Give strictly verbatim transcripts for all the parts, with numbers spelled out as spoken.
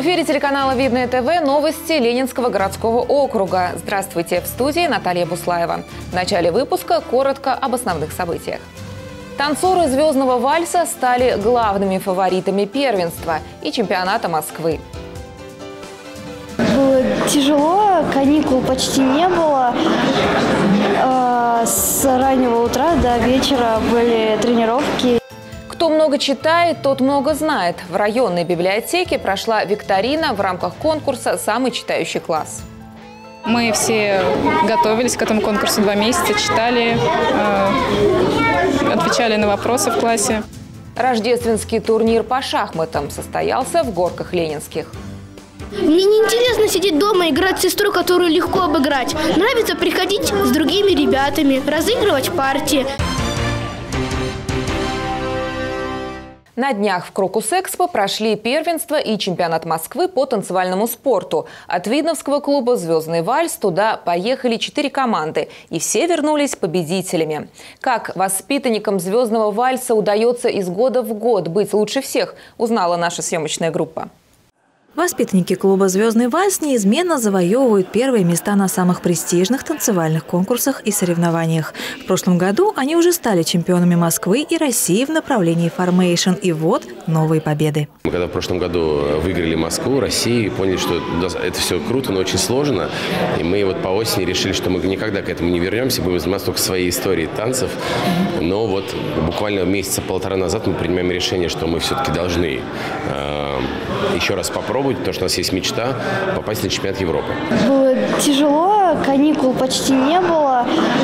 эфире телеканала Видное ТВ новости Ленинского городского округа. Здравствуйте, в студии Наталья Буслаева. В начале выпуска коротко об основных событиях. Танцоры звездного вальса стали главными фаворитами первенства и чемпионата Москвы. Было тяжело, каникул почти не было. С раннего утра до вечера были тренировки. Кто много читает, тот много знает. В районной библиотеке прошла викторина в рамках конкурса «Самый читающий класс». Мы все готовились к этому конкурсу два месяца, читали, отвечали на вопросы в классе. Рождественский турнир по шахматам состоялся в Горках Ленинских. Мне не интересно сидеть дома и играть сестру, которую легко обыграть. Нравится приходить с другими ребятами, разыгрывать партии. На днях в Крокус-Экспо прошли первенство и чемпионат Москвы по танцевальному спорту. От видновского клуба «Звездный вальс» туда поехали четыре команды, и все вернулись победителями. Как воспитанникам «Звездного вальса» удается из года в год быть лучше всех, узнала наша съемочная группа. Воспитанники клуба «Звездный вальс» неизменно завоевывают первые места на самых престижных танцевальных конкурсах и соревнованиях. В прошлом году они уже стали чемпионами Москвы и России в направлении формейшн. И вот новые победы. Мы когда в прошлом году выиграли Москву, Россию, поняли, что это все круто, но очень сложно. И мы вот по осени решили, что мы никогда к этому не вернемся, будем заниматься только своей историей танцев. Но вот буквально месяца полтора назад мы принимаем решение, что мы все-таки должны э, еще раз попробовать. Потому что у нас есть мечта попасть на чемпионат Европы. Было тяжело, каникул почти не было.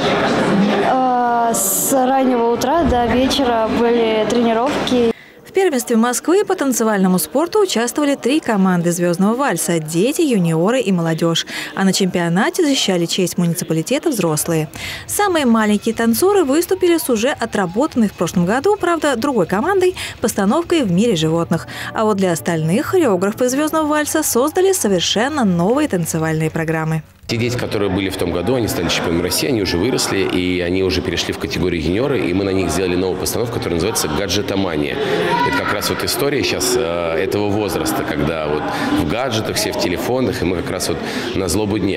С раннего утра до вечера были тренировки. В первенстве Москвы по танцевальному спорту участвовали три команды «Звездного вальса» – дети, юниоры и молодежь. А на чемпионате защищали честь муниципалитета взрослые. Самые маленькие танцоры выступили с уже отработанной в прошлом году, правда, другой командой – постановкой «В мире животных». А вот для остальных хореографы «Звездного вальса» создали совершенно новые танцевальные программы. Те дети, которые были в том году, они стали чемпионами России, они уже выросли, и они уже перешли в категорию юниоры, и мы на них сделали новую постановку, которая называется «Гаджетомания». Это как раз вот история сейчас э, этого возраста, когда вот в гаджетах, все в телефонах, и мы как раз вот на злобу дня.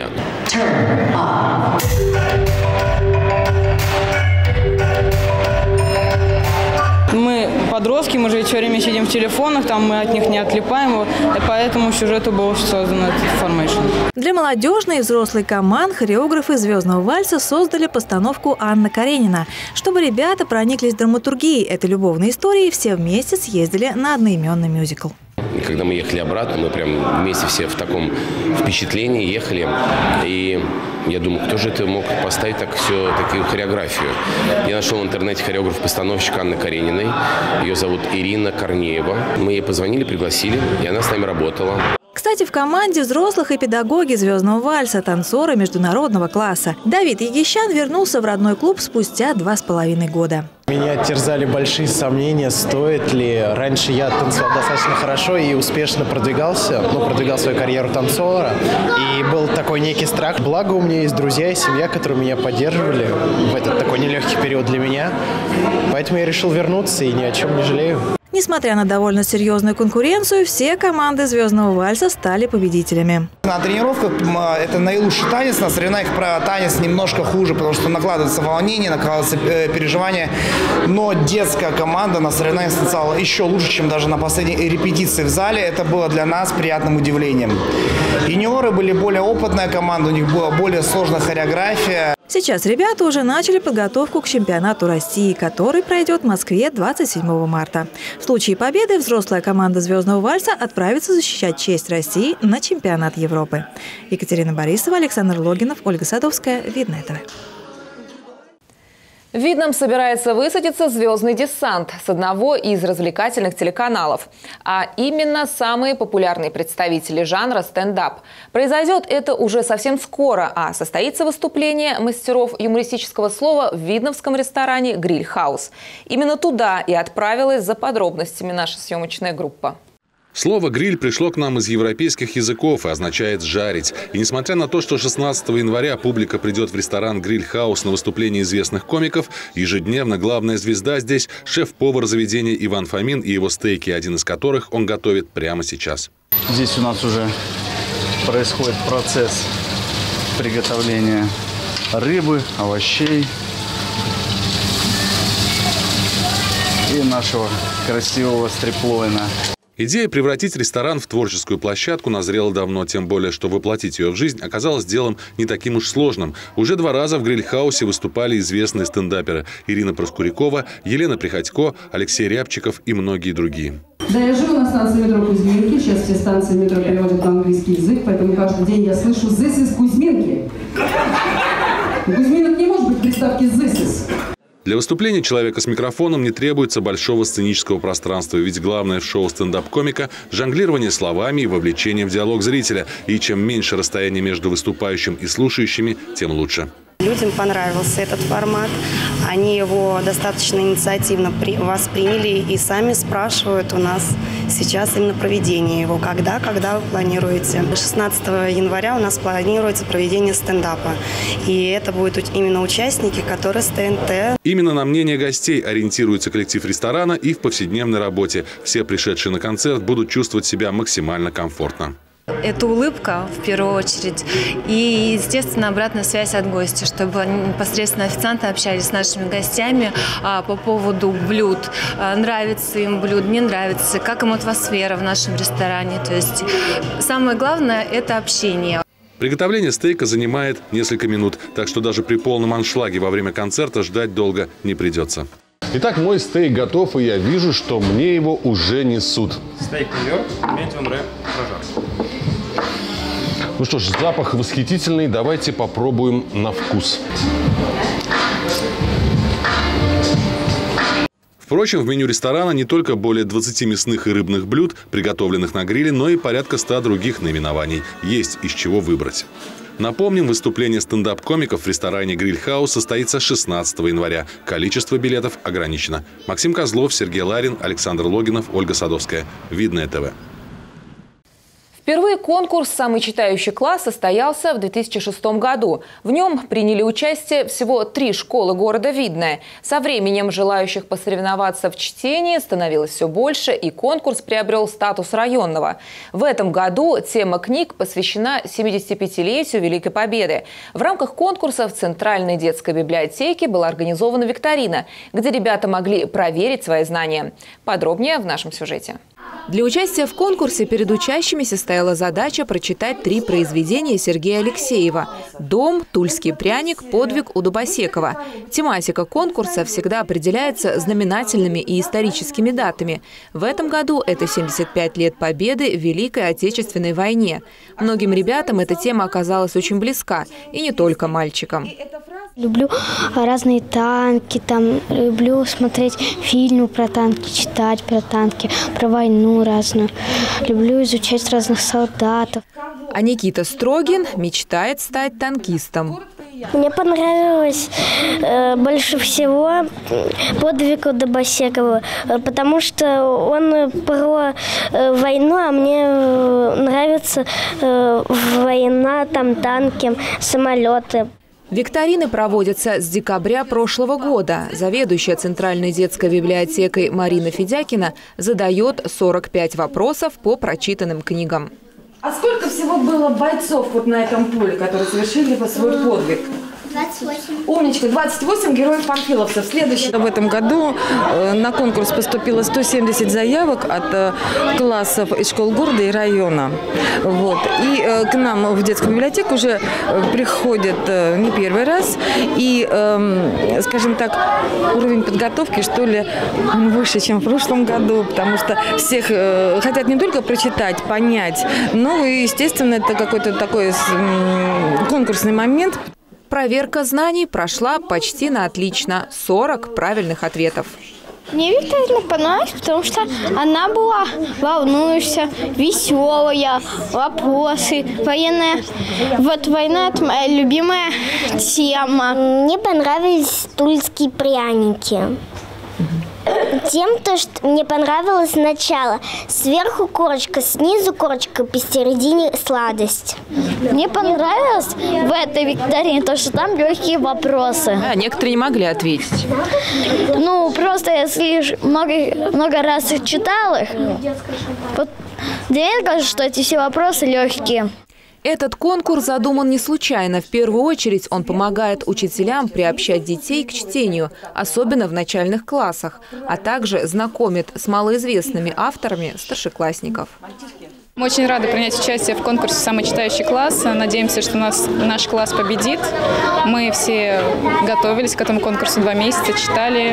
Мы подростки, мы же все время сидим в телефонах, там мы от них не отлипаем, и поэтому сюжету был создан этот формейшн. Для молодежной и взрослой команд хореографы «Звездного вальса» создали постановку «Анна Каренина». Чтобы ребята прониклись драматургией этой любовной истории, все вместе съездили на одноименный мюзикл. И когда мы ехали обратно, мы прям вместе все в таком впечатлении ехали. И я думаю, кто же это мог поставить так все, такую хореографию? Я нашел в интернете хореограф-постановщик Анны Карениной. Ее зовут Ирина Корнеева. Мы ей позвонили, пригласили, и она с нами работала. Кстати, в команде взрослых и педагоги «Звездного вальса» танцоры международного класса. Давид Егищан вернулся в родной клуб спустя два с половиной года. Меня терзали большие сомнения, стоит ли. Раньше я танцевал достаточно хорошо и успешно продвигался, ну, продвигал свою карьеру танцора. И был такой некий страх. Благо у меня есть друзья и семья, которые меня поддерживали в этот такой нелегкий период для меня. Поэтому я решил вернуться и ни о чем не жалею. Несмотря на довольно серьезную конкуренцию, все команды «Звездного вальса» стали победителями. На тренировках это наилучший танец, на соревнованиях про танец немножко хуже, потому что накладывается волнение, накладывается переживание. Но детская команда на соревнованиях танцевала еще лучше, чем даже на последней репетиции в зале. Это было для нас приятным удивлением. Юниоры были более опытная команда, у них была более сложная хореография. Сейчас ребята уже начали подготовку к чемпионату России, который пройдет в Москве двадцать седьмого марта. В случае победы взрослая команда «Звездного вальса» отправится защищать честь России на чемпионат Европы. Екатерина Борисова, Александр Логинов, Ольга Садовская. Видное ТВ. В Видном собирается высадиться звездный десант с одного из развлекательных телеканалов. А именно самые популярные представители жанра стендап. Произойдет это уже совсем скоро, а состоится выступление мастеров юмористического слова в видновском ресторане «Гриль Хаус». Именно туда и отправилась за подробностями наша съемочная группа. Слово «гриль» пришло к нам из европейских языков и означает «жарить». И несмотря на то, что шестнадцатого января публика придет в ресторан «Гриль Хаус» на выступление известных комиков, ежедневно главная звезда здесь – шеф-повар заведения Иван Фомин и его стейки, один из которых он готовит прямо сейчас. Здесь у нас уже происходит процесс приготовления рыбы, овощей и нашего красивого стриплоина. Идея превратить ресторан в творческую площадку назрела давно, тем более, что воплотить ее в жизнь оказалось делом не таким уж сложным. Уже два раза в гриль-хаусе выступали известные стендаперы Ирина Проскурякова, Елена Приходько, Алексей Рябчиков и многие другие. Да, я живу на станции метро Кузьминки. Сейчас все станции метро переводят на английский язык, поэтому каждый день я слышу «This is Кузьминки». У Кузьминок не может быть приставки «This is». Для выступления человека с микрофоном не требуется большого сценического пространства, ведь главное в шоу стендап-комика – жонглирование словами и вовлечение в диалог зрителя. И чем меньше расстояние между выступающим и слушающими, тем лучше. Людям понравился этот формат. Они его достаточно инициативно восприняли и сами спрашивают у нас сейчас именно проведение его. Когда, когда вы планируете? шестнадцатого января у нас планируется проведение стендапа. И это будут именно участники, которые с ТНТ. Именно на мнение гостей ориентируется коллектив ресторана и в повседневной работе. Все пришедшие на концерт будут чувствовать себя максимально комфортно. Это улыбка, в первую очередь, и, естественно, обратная связь от гостя, чтобы непосредственно официанты общались с нашими гостями а, по поводу блюд. А, нравится им блюд, не нравится, как им атмосфера в нашем ресторане. То есть самое главное – это общение. Приготовление стейка занимает несколько минут, так что даже при полном аншлаге во время концерта ждать долго не придется. Итак, мой стейк готов, и я вижу, что мне его уже несут. Стейк Нью-Йорк, медиум рэр, прожарка. Ну что ж, запах восхитительный. Давайте попробуем на вкус. Впрочем, в меню ресторана не только более двадцати мясных и рыбных блюд, приготовленных на гриле, но и порядка ста других наименований. Есть из чего выбрать. Напомним, выступление стендап-комиков в ресторане «Гриль-хаус» состоится шестнадцатого января. Количество билетов ограничено. Максим Козлов, Сергей Ларин, Александр Логинов, Ольга Садовская. Видное ТВ. Впервые конкурс «Самый читающий класс» состоялся в две тысячи шестом году. В нем приняли участие всего три школы города Видное. Со временем желающих посоревноваться в чтении становилось все больше, и конкурс приобрел статус районного. В этом году тема книг посвящена семидесятипятилетию Великой Победы. В рамках конкурса в Центральной детской библиотеке была организована викторина, где ребята могли проверить свои знания. Подробнее в нашем сюжете. Для участия в конкурсе перед учащимися стояла задача прочитать три произведения Сергея Алексеева: «Дом», «Тульский пряник», «Подвиг у Дубосекова». Тематика конкурса всегда определяется знаменательными и историческими датами. В этом году это семьдесят пять лет победы в Великой Отечественной войне. Многим ребятам эта тема оказалась очень близка, и не только мальчикам. Люблю разные танки, там люблю смотреть фильмы про танки, читать про танки, про войну разную. Люблю изучать разных солдатов. А Никита Строгин мечтает стать танкистом. Мне понравилось э, больше всего «Подвиг у Дубосекова», потому что он про э, войну, а мне э, нравится э, война, там танки, самолеты. Викторины проводятся с декабря прошлого года. Заведующая Центральной детской библиотекой Марина Федякина задает сорок пять вопросов по прочитанным книгам. А сколько всего было бойцов вот на этом поле, которые совершили свой подвиг? двадцать восемь. Умничка, двадцать восемь героев-панфиловцев. Следующий. В этом году на конкурс поступило сто семьдесят заявок от классов из школ города и района. Вот. И к нам в детскую библиотеку уже приходят не первый раз. И, скажем так, уровень подготовки, что ли, выше, чем в прошлом году, потому что всех хотят не только прочитать, понять, но и, естественно, это какой-то такой конкурсный момент. Проверка знаний прошла почти на отлично. сорок правильных ответов. Мне викторина понравилась, потому что она была волнующая, веселая, вопросы, военная. Вот война – это моя любимая тема. Мне понравились тульские пряники. Тем, то, что мне понравилось начало. Сверху корочка, снизу корочка, посередине сладость. Мне понравилось в этой викторине то, что там легкие вопросы. А некоторые не могли ответить. Ну, просто если много, много раз их читал их, вот Да мне кажется, что эти все вопросы легкие. Этот конкурс задуман не случайно. В первую очередь он помогает учителям приобщать детей к чтению, особенно в начальных классах, а также знакомит с малоизвестными авторами старшеклассников. Мы очень рады принять участие в конкурсе «Самый читающий класс». Надеемся, что у нас, наш класс победит. Мы все готовились к этому конкурсу два месяца, читали,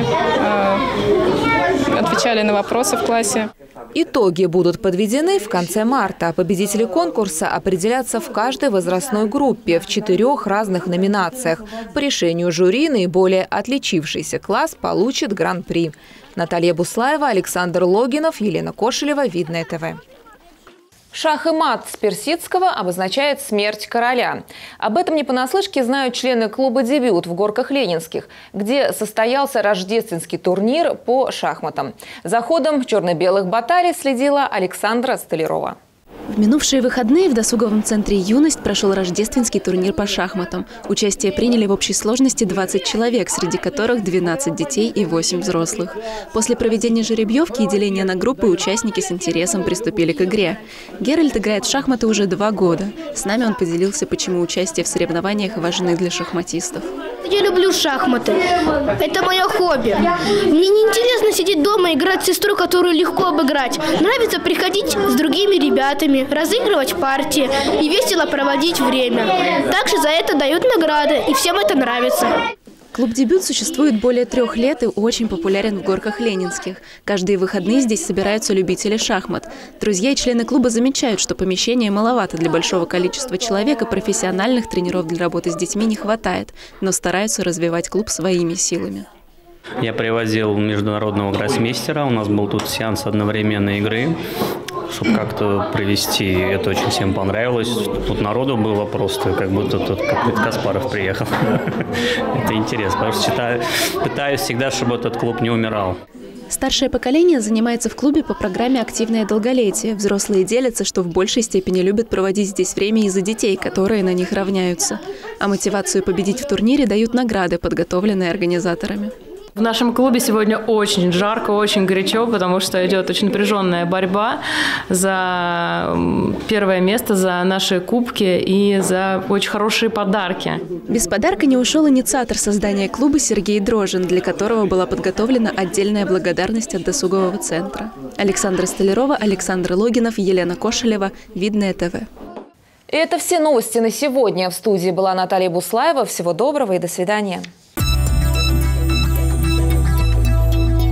э, отвечали на вопросы в классе. Итоги будут подведены в конце марта. Победители конкурса определятся в каждой возрастной группе в четырех разных номинациях. По решению жюри наиболее отличившийся класс получит гран-при. Наталья Буслаева, Александр Логинов, Елена Кошелева, Видное ТВ. Шах и мат с персидского обозначает смерть короля. Об этом не понаслышке знают члены клуба «Дебют» в Горках Ленинских, где состоялся рождественский турнир по шахматам. За ходом черно-белых баталий следила Александра Столярова. В минувшие выходные в досуговом центре «Юность» прошел рождественский турнир по шахматам. Участие приняли в общей сложности двадцать человек, среди которых двенадцать детей и восемь взрослых. После проведения жеребьевки и деления на группы участники с интересом приступили к игре. Геральт играет в шахматы уже два года. С нами он поделился, почему участие в соревнованиях важны для шахматистов. Я люблю шахматы. Это мое хобби. Мне не интересно сидеть дома и играть с сестрой, которую легко обыграть. Нравится приходить с другими ребятами, разыгрывать партии и весело проводить время. Также за это дают награды, и всем это нравится. Клуб «Дебют» существует более трех лет и очень популярен в Горках Ленинских. Каждые выходные здесь собираются любители шахмат. Друзья и члены клуба замечают, что помещения маловато для большого количества человек, и профессиональных тренеров для работы с детьми не хватает, но стараются развивать клуб своими силами. Я привозил международного гроссмейстера, у нас был тут сеанс одновременной игры. Чтобы как-то провести, это очень всем понравилось. Тут народу было просто, как будто тут какой-то Каспаров приехал. Это интересно, потому что пытаюсь всегда, чтобы этот клуб не умирал. Старшее поколение занимается в клубе по программе «Активное долголетие». Взрослые делятся, что в большей степени любят проводить здесь время из-за детей, которые на них равняются. А мотивацию победить в турнире дают награды, подготовленные организаторами. В нашем клубе сегодня очень жарко, очень горячо, потому что идет очень напряженная борьба за первое место, за наши кубки и за очень хорошие подарки. Без подарка не ушел инициатор создания клуба Сергей Дрожин, для которого была подготовлена отдельная благодарность от досугового центра. Александра Столярова, Александр Логинов, Елена Кошелева, Видное ТВ. Это все новости на сегодня. В студии была Наталья Буслаева. Всего доброго и до свидания.